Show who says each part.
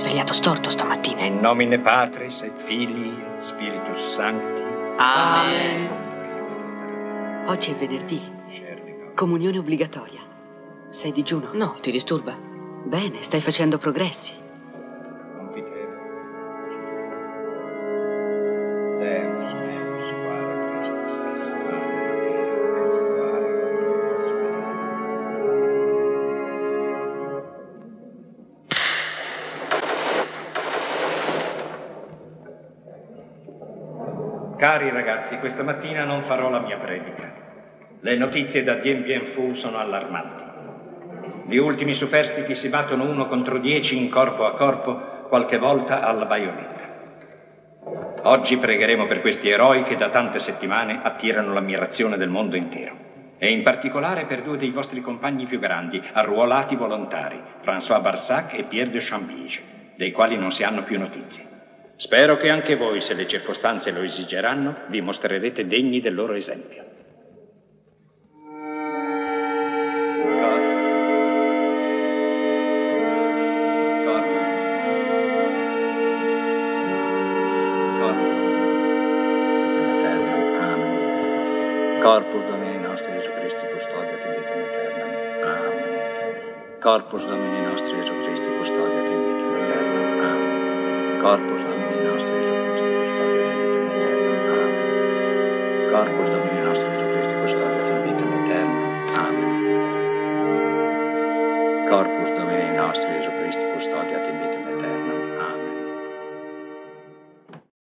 Speaker 1: svegliato storto stamattina.
Speaker 2: In nomine Patris et Filii et Spiritus Sancti.
Speaker 1: Amen.
Speaker 3: Oggi è venerdì. Comunione obbligatoria. Sei digiuno?
Speaker 1: No, ti disturba?
Speaker 3: Bene, stai facendo progressi.
Speaker 2: Cari ragazzi, questa mattina non farò la mia predica. Le notizie da Dien Bien Phu sono allarmanti. Gli ultimi superstiti si battono 1 contro 10 in corpo a corpo, qualche volta alla baionetta. Oggi pregheremo per questi eroi che da tante settimane attirano l'ammirazione del mondo intero. E in particolare per 2 dei vostri compagni più grandi, arruolati volontari, François Barsac e Pierre de Chambige, dei quali non si hanno più notizie. Spero che anche voi, se le circostanze lo esigeranno, vi mostrerete degni del loro esempio.
Speaker 4: Corpus Domini nostri Gesù Cristo, custodiat in vita aeternam. Amen. Corpus Domini nostri Gesù Cristo, custodiat in vita aeternam. Amen. Corpus Domini nostri Gesù Cristo, custodiat in vita aeternam. Amen. Corpus Domini